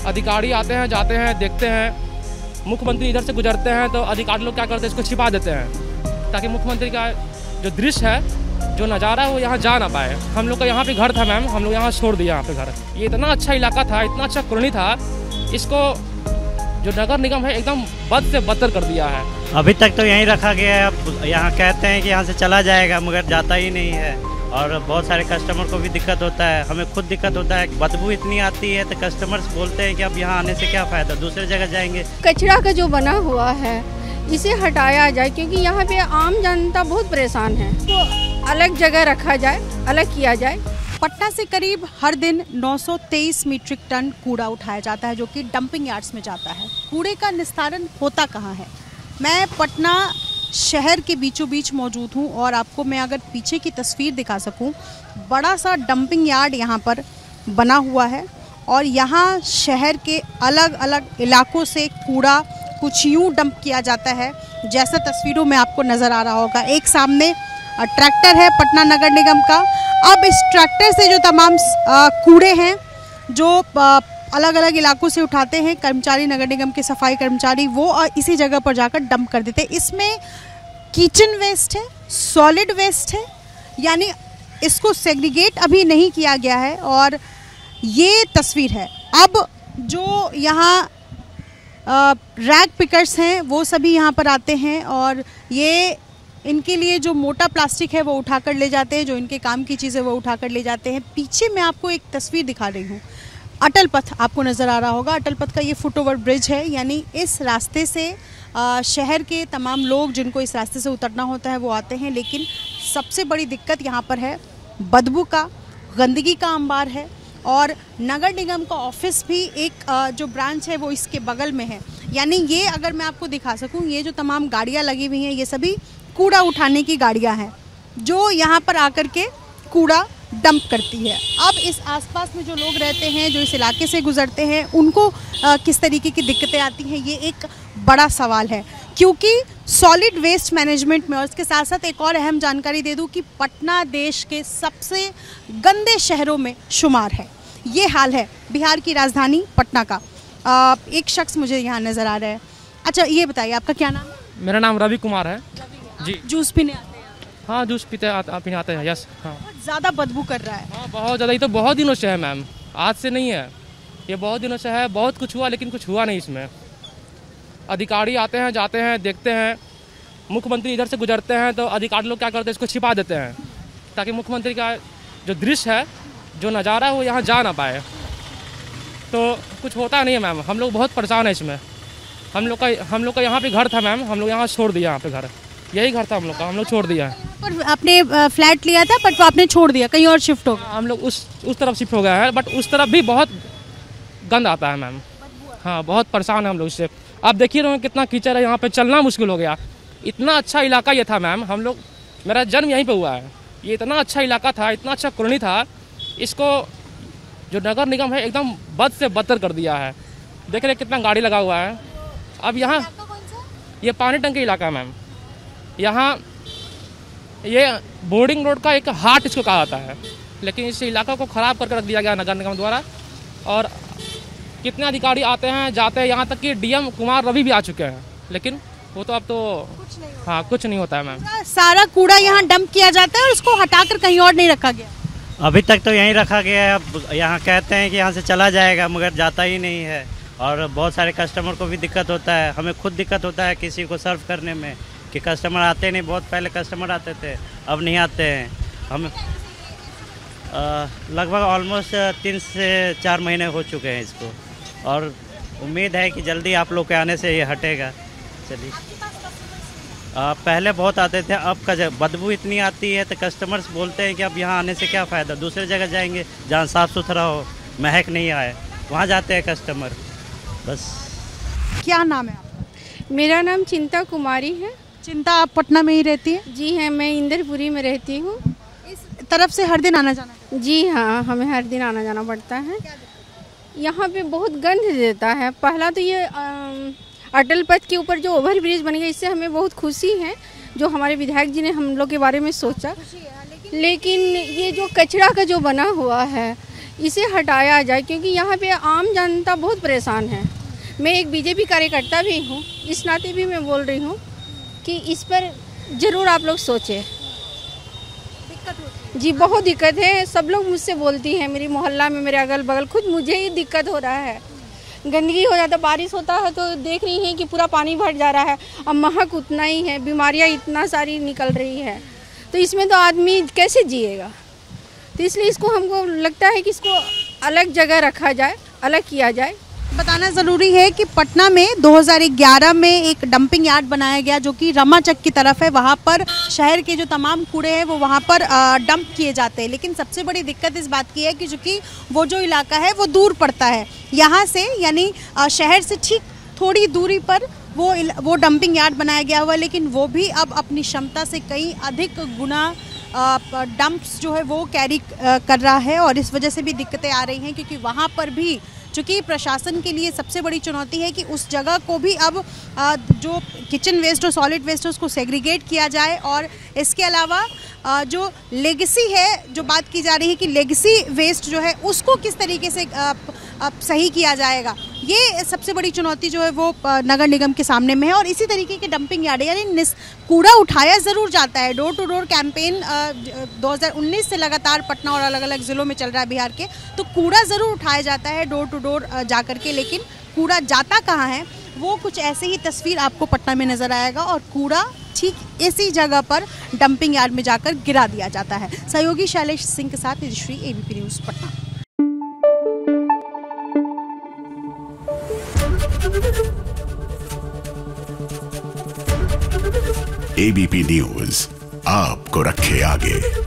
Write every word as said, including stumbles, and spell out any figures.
अधिकारी आते हैं, जाते हैं, देखते हैं। मुख्यमंत्री इधर से गुजरते हैं तो अधिकारी लोग क्या करते हैं, इसको छिपा देते हैं ताकि मुख्यमंत्री का जो दृश्य है, जो नज़ारा है वो यहाँ जा ना पाए। हम लोग का यहाँ पे घर था मैम, हम लोग यहाँ छोड़ दिया यहाँ पे घर। ये इतना अच्छा इलाका था, इतना अच्छा कॉलोनी था, इसको जो नगर निगम है एकदम बद से बदतर कर दिया है। अभी तक तो यहीं रखा गया है। अब यहाँ कहते हैं कि यहाँ से चला जाएगा, मगर जाता ही नहीं है और बहुत सारे कस्टमर को भी दिक्कत होता है, हमें खुद दिक्कत होता है। बदबू इतनी आती है तो कस्टमर्स बोलते हैं कि अब यहाँ आने से क्या फ़ायदा, दूसरी जगह जाएंगे। कचरा का जो बना हुआ है इसे हटाया जाए, क्योंकि यहाँ पे आम जनता बहुत परेशान है। तो अलग जगह रखा जाए, अलग किया जाए। पटना से करीब हर दिन नौ सौ तेईस मीट्रिक टन कूड़ा उठाया जाता है, जो कि डंपिंग यार्ड्स में जाता है। कूड़े का निस्तारण होता कहाँ है? मैं पटना शहर के बीचों बीच मौजूद हूँ और आपको मैं अगर पीछे की तस्वीर दिखा सकूँ, बड़ा सा डंपिंग यार्ड यहाँ पर बना हुआ है और यहाँ शहर के अलग अलग इलाकों से कूड़ा कुछ यूँ डंप किया जाता है, जैसा तस्वीरों में आपको नज़र आ रहा होगा। एक सामने ट्रैक्टर है पटना नगर निगम का। अब इस ट्रैक्टर से जो तमाम कूड़े हैं जो अलग अलग इलाकों से उठाते हैं कर्मचारी, नगर निगम के सफाई कर्मचारी, वो इसी जगह पर जाकर डंप कर देते हैं। इसमें किचन वेस्ट है, सॉलिड वेस्ट है, यानी इसको सेग्रीगेट अभी नहीं किया गया है। और ये तस्वीर है। अब जो यहाँ रैग पिकर्स हैं वो सभी यहाँ पर आते हैं और ये इनके लिए जो मोटा प्लास्टिक है वो उठाकर ले जाते हैं, जो इनके काम की चीज़ें वो उठाकर ले जाते हैं। पीछे मैं आपको एक तस्वीर दिखा रही हूँ, अटल पथ आपको नज़र आ रहा होगा। अटल पथ का ये फुट ओवर ब्रिज है, यानी इस रास्ते से आ, शहर के तमाम लोग जिनको इस रास्ते से उतरना होता है वो आते हैं। लेकिन सबसे बड़ी दिक्कत यहाँ पर है बदबू का, गंदगी का अंबार है और नगर निगम का ऑफिस भी एक आ, जो ब्रांच है वो इसके बगल में है। यानी ये अगर मैं आपको दिखा सकूँ, ये जो तमाम गाड़ियाँ लगी हुई हैं ये सभी कूड़ा उठाने की गाड़ियाँ हैं जो यहाँ पर आकर के कूड़ा डंप करती है। अब इस आसपास में जो लोग रहते हैं, जो इस इलाके से गुजरते हैं, उनको आ, किस तरीके की दिक्कतें आती हैं, ये एक बड़ा सवाल है। क्योंकि सॉलिड वेस्ट मैनेजमेंट में, और इसके साथ साथ एक और अहम जानकारी दे दूं कि पटना देश के सबसे गंदे शहरों में शुमार है। ये हाल है बिहार की राजधानी पटना का। आ, एक शख्स मुझे यहाँ नज़र आ रहा है। अच्छा ये बताइए आपका क्या नाम है? मेरा नाम रवि कुमार है जी। जूस पीने आते हैं? हाँ, जूस पीते पीने आते हैं। यस। हाँ, बहुत ज़्यादा बदबू कर रहा है। हाँ, बहुत ज़्यादा। ये तो बहुत दिनों से है मैम, आज से नहीं है, ये बहुत दिनों से है। बहुत कुछ हुआ लेकिन कुछ हुआ नहीं इसमें। अधिकारी आते हैं, जाते हैं, देखते हैं। मुख्यमंत्री इधर से गुजरते हैं तो अधिकारी लोग क्या करते हैं, इसको छिपा देते हैं ताकि मुख्यमंत्री का जो दृश्य है, जो नज़ारा है वो यहाँ जा ना पाए। तो कुछ होता नहीं है मैम, हम लोग बहुत परेशान है इसमें। हम लोग का हम लोग का यहाँ पे घर था मैम, हम लोग यहाँ छोड़ दिया। यहाँ पे घर, यही घर था हम लोग का, हम लोग छोड़ दिया है। पर आपने फ्लैट लिया था बट आपने छोड़ दिया, कहीं और शिफ्ट हो गया? हम लोग उस उस तरफ शिफ्ट हो गया है, बट उस तरफ भी बहुत गंद आता है मैम। हाँ, बहुत परेशान है हम लोग इससे। आप देखिए रहे कितना कीचड़ है, यहाँ पे चलना मुश्किल हो गया। इतना अच्छा इलाका ये था मैम, हम लोग, मेरा जन्म यहीं पे हुआ है। ये इतना अच्छा इलाका था, इतना अच्छा कॉलोनी था, इसको जो नगर निगम है एकदम बद से बदतर कर दिया है। देख रहे कितना गाड़ी लगा हुआ है। अब यहाँ ये पानी टंकी इलाका है मैम, यहाँ ये बोर्डिंग रोड का एक हाट इसको कहा जाता है, लेकिन इस इलाका को ख़राब करके रख दिया गया नगर निगम द्वारा। और कितने अधिकारी आते हैं, जाते हैं, यहाँ तक कि डीएम कुमार रवि भी आ चुके हैं, लेकिन वो तो अब तो कुछ नहीं होता। हाँ, कुछ नहीं होता है मैम। सारा कूड़ा यहाँ डंप किया जाता है और इसको हटाकर कहीं और नहीं रखा गया? अभी तक तो यहीं रखा गया है। अब यहाँ कहते हैं कि यहाँ से चला जाएगा, मगर जाता ही नहीं है और बहुत सारे कस्टमर को भी दिक्कत होता है, हमें खुद दिक्कत होता है किसी को सर्व करने में कि कस्टमर आते नहीं। बहुत पहले कस्टमर आते थे, अब नहीं आते हैं। हम लगभग ऑलमोस्ट तीन से चार महीने हो चुके हैं इसको और उम्मीद है कि जल्दी आप लोग के आने से ये हटेगा। चलिए, पहले बहुत आते थे, अब का बदबू इतनी आती है तो कस्टमर्स बोलते हैं कि अब यहाँ आने से क्या फ़ायदा, दूसरी जगह जाएंगे जहाँ साफ़ सुथरा हो, महक नहीं आए, वहाँ जाते हैं कस्टमर। बस। क्या नाम है आपका? मेरा नाम चिंता कुमारी है। चिंता, आप पटना में ही रहती है? जी है, मैं इंदरपुरी में रहती हूँ। इस तरफ से हर दिन आना जाना? जी हाँ, हमें हर दिन आना जाना पड़ता है। यहाँ पे बहुत गंध देता है। पहला तो ये अटल पथ के ऊपर जो ओवर ब्रिज बन गया, इससे हमें बहुत खुशी है, जो हमारे विधायक जी ने हम लोग के बारे में सोचा। लेकिन ये जो कचरा का जो बना हुआ है इसे हटाया जाए, क्योंकि यहाँ पे आम जनता बहुत परेशान है। मैं एक बीजेपी कार्यकर्ता भी हूँ, इस नाते भी मैं बोल रही हूँ कि इस पर ज़रूर आप लोग सोचें। जी बहुत दिक्कत है, सब लोग मुझसे बोलती हैं, मेरी मोहल्ला में, मेरे अगल बगल, खुद मुझे ही दिक्कत हो रहा है। गंदगी हो जाता, बारिश होता है तो देख रही हैं कि पूरा पानी भर जा रहा है, अब महक उतना ही है, बीमारियां इतना सारी निकल रही है, तो इसमें तो आदमी कैसे जिएगा। तो इसलिए इसको हमको लगता है कि इसको अलग जगह रखा जाए, अलग किया जाए। बताना ज़रूरी है कि पटना में दो हज़ार ग्यारह में एक डंपिंग यार्ड बनाया गया जो कि रमाचक की तरफ है। वहाँ पर शहर के जो तमाम कूड़े हैं वो वहाँ पर डंप किए जाते हैं, लेकिन सबसे बड़ी दिक्कत इस बात की है कि चूँकि वो जो इलाका है वो दूर पड़ता है यहाँ से, यानी शहर से ठीक थोड़ी दूरी पर वो वो डंपिंग यार्ड बनाया गया हुआ है, लेकिन वो भी अब अपनी क्षमता से कई अधिक गुना डंप्स जो है वो कैरी कर रहा है, और इस वजह से भी दिक्कतें आ रही हैं, क्योंकि वहाँ पर भी चूँकि प्रशासन के लिए सबसे बड़ी चुनौती है कि उस जगह को भी अब जो किचन वेस्ट और सॉलिड वेस्ट है उसको सेग्रीगेट किया जाए, और इसके अलावा जो लेगेसी है, जो बात की जा रही है कि लेगेसी वेस्ट जो है उसको किस तरीके से सही किया जाएगा, ये सबसे बड़ी चुनौती जो है वो नगर निगम के सामने में है। और इसी तरीके के डंपिंग यार्ड यानी कूड़ा उठाया ज़रूर जाता है। डोर टू डोर कैंपेन दो हज़ार उन्नीस से लगातार पटना और अलग अलग ज़िलों में चल रहा है बिहार के, तो कूड़ा ज़रूर उठाया जाता है डोर टू डोर जा कर के, लेकिन कूड़ा जाता कहाँ है वो कुछ ऐसे ही तस्वीर आपको पटना में नज़र आएगा, और कूड़ा ठीक इसी जगह पर डंपिंग यार्ड में जाकर गिरा दिया जाता है। सहयोगी शैलेश सिंह के साथ Shri ABP news Patna. ABP news आपको रखे आगे।